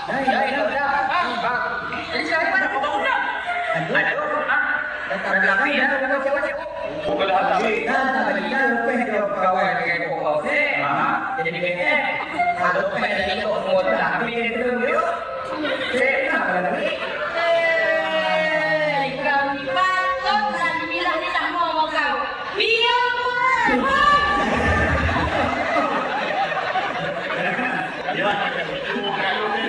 Dah. Ini sekarang mana kau bangun dah? Aduh. Dah rapi dah macam-macam. Kalau habis kan tak bagi kan lupa dia kawan dengan kau sih. Jadi betul. Kalau pengen jadi kau semua dah habis dia terus dia. Saya nak lagi. Kau ni patut dah dibilang ni tak mau kau. Biar Ya,